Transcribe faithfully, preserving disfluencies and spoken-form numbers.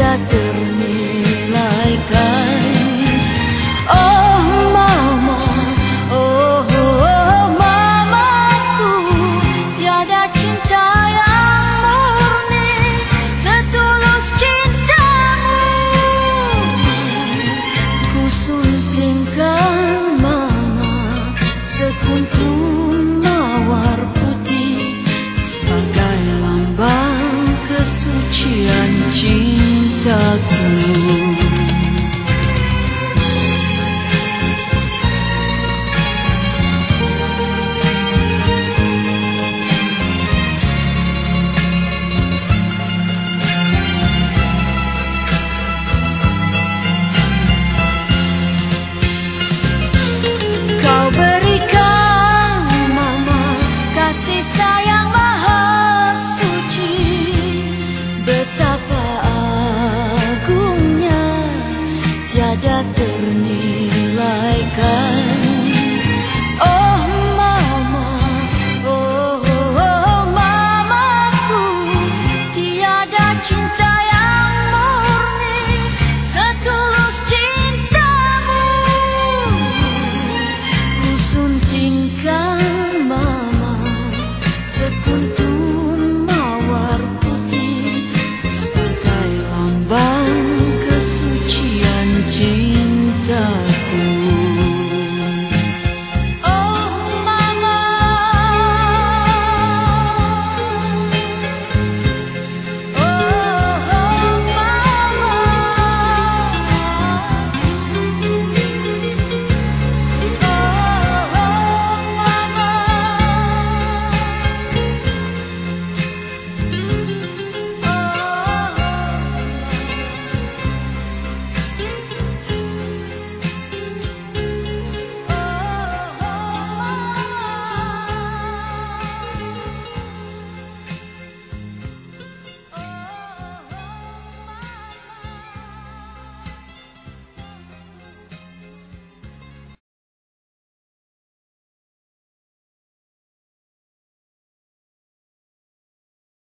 tiada ternilaikan. Oh mama, oh, oh mamaku, tiada cinta yang murni setulus cintamu. Ku suntingkan mama sekuntum mawar putih sebagai lambang kesucian cintaku. Kau berikan mama kasih sayang maha suci, betapa agungnya tiada ternilaikan. Oh mama, oh, oh, oh mamaku, tiada cinta yang murni setulus cintamu. Ku suntingkan mama sekuntum mawar putih sebagai lambang kesucian